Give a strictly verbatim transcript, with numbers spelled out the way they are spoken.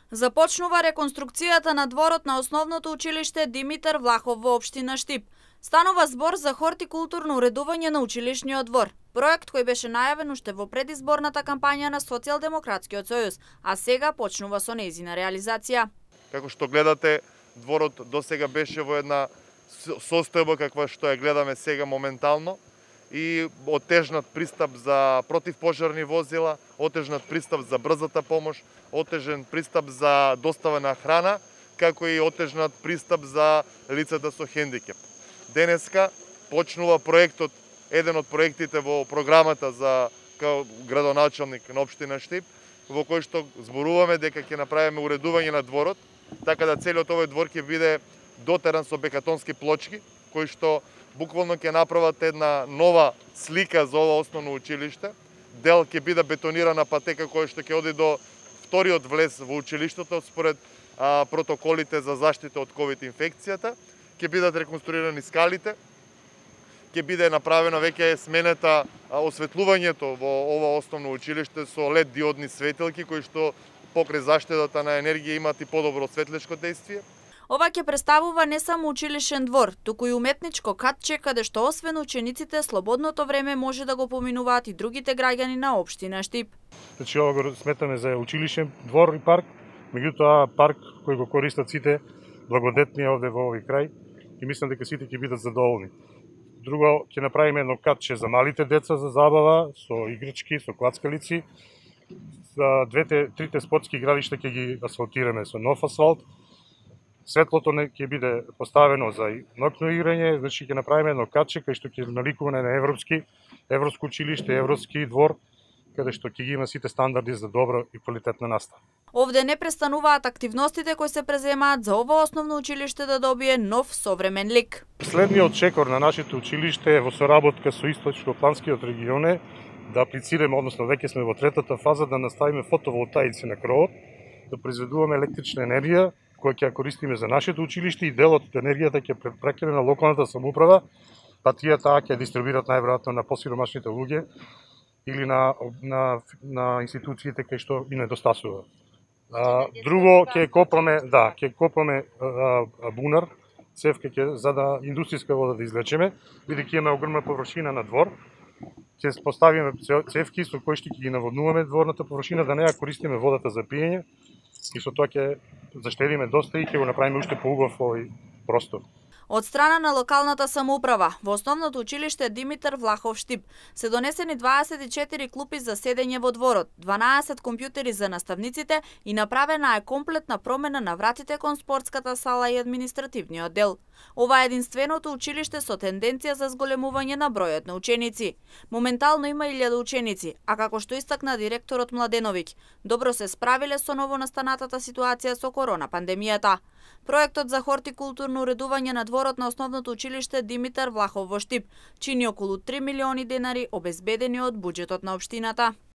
Започнува реконструкцијата на дворот на основното училиште Димитар Влахов во општина Штип. Станува збор за хортикултурно уредување на училишниот двор. Проект кој беше најавен уште во предизборната кампања на Социјалдемократскиот сојуз, а сега почнува со нејзина реализација. Како што гледате, дворот досега беше во една состојба каква што ја гледаме сега моментално, и отежнат пристап за противпожарни возила, отежнат пристап за брзата помош, отежен пристап за достава на храна, како и отежнат пристап за лицата со хендикеп. Денеска почнува проектот, еден од проектите во програмата за као градоначалник на општина Штип, во кој што зборуваме дека ќе направиме уредување на дворот, така да целиот овој двор ќе биде дотеран со бекатонски плочки, кои што буквално ќе направат една нова слика за ова основно училиште. Дел ќе биде бетонирана патека која што ќе оди до вториот влез во училиштето според а, протоколите за заштита од ковид инфекцијата. Ќе бидат реконструирани скалите, ќе биде направено веќе сменета осветлувањето во ова основно училиште со лед диодни светилки кои што покрај заштитата на енергија имаат и подобро светлешко дејствие. Ова ќе представува не само училишен двор, туку и уметничко катче каде што освен учениците слободното време може да го поминуваат и другите граѓани на општина Штип. Значи ова го сметаме за училишен двор и парк, меѓутоа парк кој го користат сите благодетни овде во овој крај и мислам дека сите ќе бидат задоволни. Друго, ќе направиме едно катче за малите деца за забава, со играчки, со клацкалици. За двете, трите спортски игралишта ќе ги асфалтираме со нов асфалт. Светлото не ќе биде поставено за ноќно играње, значи ќе направиме едно катче кај што ќе наликува на европски, европско училиште, европски двор, каде што ќе ги има сите стандарди за добра и квалитетна настава. Овде не престануваат активностите кои се преземаат за ова основно училиште да добие нов современ лик. Следниот чекор на нашето училиште е во соработка со Источно-планскиот регион е да аплицираме, односно веќе сме во третата фаза, да наставиме фотоволтаици на кровот, да произведуваме електрична енергија која ќе ја користиме за нашето училиште и делот од енергијата ќе препрекине на локалната самоуправа, па тие таа ќе дистрибуират најверојатно на посиромашните луѓе или на, на, на институциите кај што и недостасува. А, друго ќе копаме, да, ќе копаме а, а, бунар, цевка ќе за да индустријска вода да извлечеме, бидејќи имаме огромна површина на двор. Ќе поставиме цевки со кои што ќе ги наводнуваме дворната површина, да не ја користиме водата за пиење и со тоа ќе заштедиме доста и ќе го направиме уште поубав овој простор. Од страна на локалната самоуправа, во основното училиште Димитар Влахов Штип се донесени дваесет и четири клупи за седење во дворот, дванаесет компјутери за наставниците и направена е комплетна промена на вратите кон спортската сала и административниот дел. Ова е единственото училиште со тенденција за зголемување на бројот на ученици. Моментално има илјада ученици, а како што истакна директорот Младеновиќ, добро се справиле со новонастанатата ситуација со корона пандемијата. Проектот за хортикултурно уредување на дворот на основното училиште Димитар Влахов во Штип чини околу три милиони денари обезбедени од буџетот на општината.